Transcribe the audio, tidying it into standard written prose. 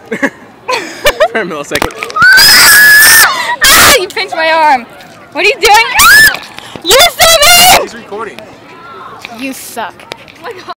For a millisecond. Ah! You pinched my arm. What are you doing? Ah! You're so mean! He's recording. You suck. Oh my God.